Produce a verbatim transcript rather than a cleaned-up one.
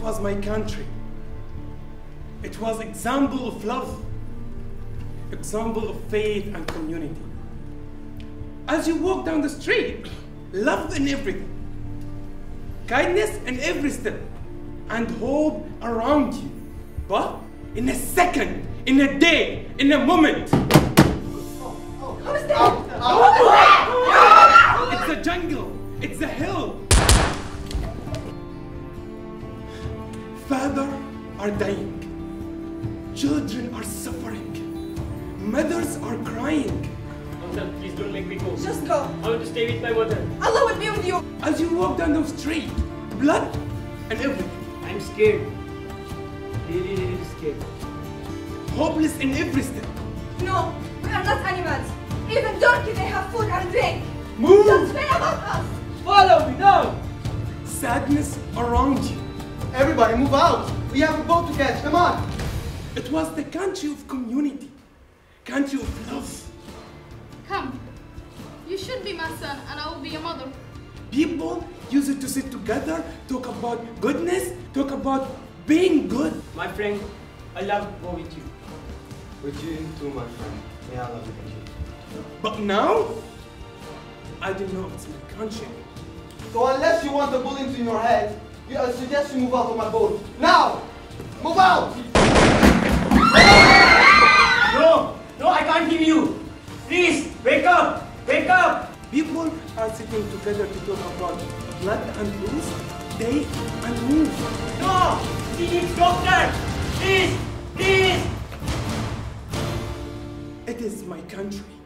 was my country. It was example of love, example of faith and community. As you walk down the street, love in everything, kindness in every step, and hope around you. But in a second, in a day, in a moment. Who's that? It's the jungle, it's the hill. Fathers are dying, children are suffering, mothers are crying. Uncle, please don't make me go. Just go. I want to stay with my mother. Allah will be with you. As you walk down the street, blood and everything. I'm scared. Really, really scared. Hopeless in every step. No, we are not animals. Even donkeys, they have food and drink. Move! Don't spit about us. Follow me now. Sadness around you. Everybody move out. We have a boat to catch. Come on. It was the country of community, country of love. Come. You should be my son and I will be your mother. People used to sit together, talk about goodness, talk about being good. My friend, I love to go with you. With you too, my friend. May Allah be with you. But now, I don't know it's my country. So unless you want the bullet into your head, you, I suggest you move out of my boat. Now! Move out! No! No, I can't hear you. Please, wake up! Wake up! People are sitting together to talk about blood and blues, day and move. No! She needs doctor! Please! Please! It is my country.